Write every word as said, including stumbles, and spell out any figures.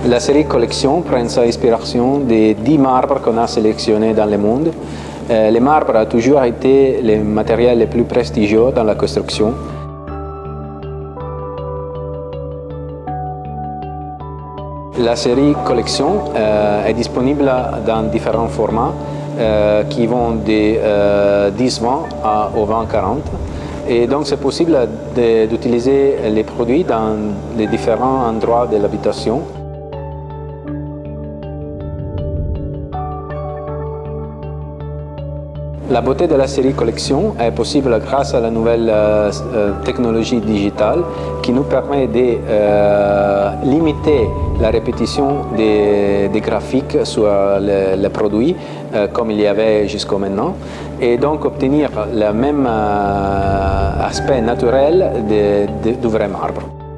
La série collection prend sa inspiration des dix marbres qu'on a sélectionnés dans le monde. Euh, les marbres ont toujours été les matériels les plus prestigieux dans la construction. La série collection euh, est disponible dans différents formats euh, qui vont de euh, dix vingt au vingt quarante. Et donc c'est possible d'utiliser les produits dans les différents endroits de l'habitation. La beauté de la série collection est possible grâce à la nouvelle euh, technologie digitale qui nous permet de euh, limiter la répétition des, des graphiques sur les, les produits euh, comme il y avait jusqu'à maintenant et donc obtenir le même euh, aspect naturel de, de, du vrai marbre.